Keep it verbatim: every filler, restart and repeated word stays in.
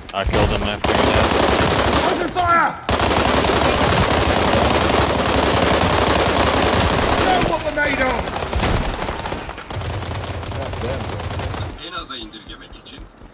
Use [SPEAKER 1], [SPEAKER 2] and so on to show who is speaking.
[SPEAKER 1] I killed him after he died.
[SPEAKER 2] Open fire! Know what we're made of!
[SPEAKER 3] En aza indirgemek için